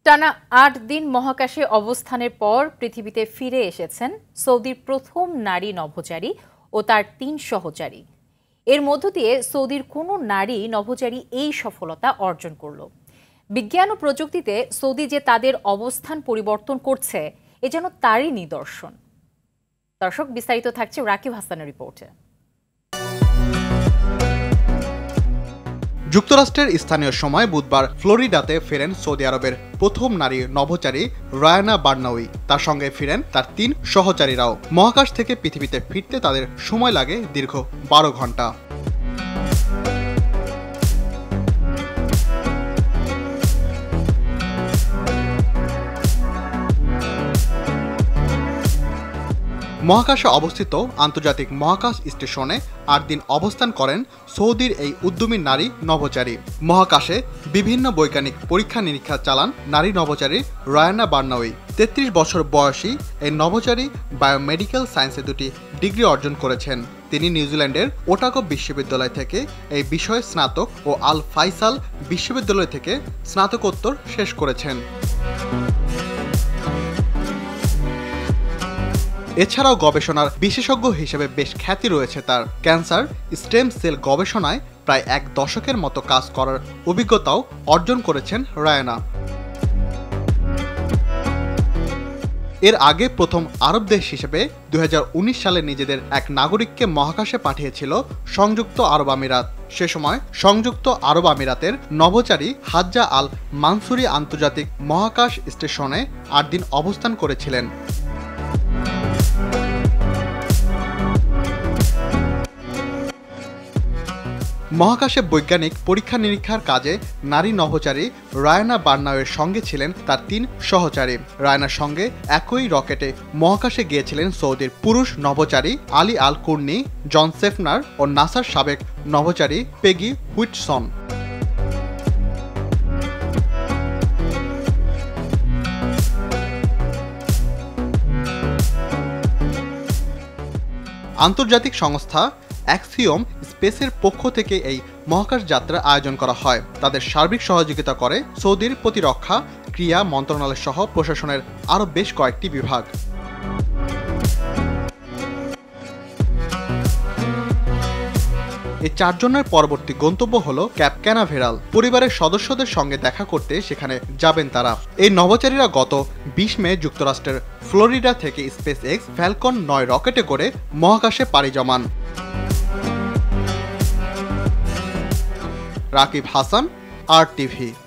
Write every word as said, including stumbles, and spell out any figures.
টানা আট দিন মহাকাশে অবস্থানের পর পৃথিবীতে ফিরে এসেছেন সৌদির প্রথম নারী নভোচারী ও তার তিন সহচারী। এর মধ্য দিয়ে সৌদির কোনো নারী নভোচারী এই সফলতা অর্জন করল। বিজ্ঞান ও প্রযুক্তিতে সৌদি যে তাদের অবস্থান পরিবর্তন করছে এ যেন তারই নিদর্শন। দর্শক, বিস্তারিত থাকছে রাকিব হাসানের রিপোর্টে। যুক্তরাষ্ট্রের স্থানীয় সময় বুধবার ফ্লোরিডাতে ফেরেন সৌদি আরবের প্রথম নারী নভোচারী রায়ানা বার্নাউই। তার সঙ্গে ফিরেন তার তিন সহচারীরাও। মহাকাশ থেকে পৃথিবীতে ফিরতে তাদের সময় লাগে দীর্ঘ বারো ঘন্টা। মহাকাশে অবস্থিত আন্তর্জাতিক মহাকাশ স্টেশনে আট দিন অবস্থান করেন সৌদির এই উদ্যমী নারী নভোচারী। মহাকাশে বিভিন্ন বৈজ্ঞানিক পরীক্ষা নিরীক্ষা চালান নারী নভোচারী রায়ানা বার্নাউই। তেত্রিশ বছর বয়সী এই নভোচারী বায়োমেডিক্যাল সায়েন্সে দুটি ডিগ্রি অর্জন করেছেন। তিনি নিউজিল্যান্ডের ওটাগো বিশ্ববিদ্যালয় থেকে এই বিষয়ে স্নাতক ও আল ফাইসাল বিশ্ববিদ্যালয় থেকে স্নাতকোত্তর শেষ করেছেন। এছাড়াও গবেষণার বিশেষজ্ঞ হিসেবে বেশ খ্যাতি রয়েছে তার। ক্যান্সার স্টেম সেল গবেষণায় প্রায় এক দশকের মতো কাজ করার অভিজ্ঞতাও অর্জন করেছেন রায়ানা। এর আগে প্রথম আরব দেশ হিসেবে দুই হাজার উনিশ সালে নিজেদের এক নাগরিককে মহাকাশে পাঠিয়েছিল সংযুক্ত আরব আমিরাত। সে সময় সংযুক্ত আরব আমিরাতের নভোচারী হাজ্জা আল মানসুরি আন্তর্জাতিক মহাকাশ স্টেশনে আট দিন অবস্থান করেছিলেন। মহাকাশে বৈজ্ঞানিক পরীক্ষা নিরীক্ষার কাজে নারী নভোচারী রায়ানা বার্নাউয়ের সঙ্গে ছিলেন তার তিন সহচারী। রায়ানার সঙ্গে একই রকেটে মহাকাশে গিয়েছিলেন সৌদির পুরুষ নভোচারী আলী আল কুর্নি, জন সেফনার ও নাসার সাবেক নভোচারী পেগি হুইটসন। আন্তর্জাতিক সংস্থা অ্যাক্সিওম স্পেসের পক্ষ থেকে এই মহাকাশ যাত্রা আয়োজন করা হয়। তাদের সার্বিক সহযোগিতা করে সৌদির প্রতিরক্ষা, ক্রীড়া মন্ত্রণালয় সহ প্রশাসনের আরও বেশ কয়েকটি বিভাগ। এই চারজনের পরবর্তী গন্তব্য হল ক্যাপ ক্যানাভেরাল। পরিবারের সদস্যদের সঙ্গে দেখা করতে সেখানে যাবেন তারা। এই নভোচারীরা গত বিশ মে যুক্তরাষ্ট্রের ফ্লোরিডা থেকে স্পেস এক্স ফ্যালকন নয় রকেটে করে মহাকাশে পাড়ি জমান। Rakib Hasan, R TV.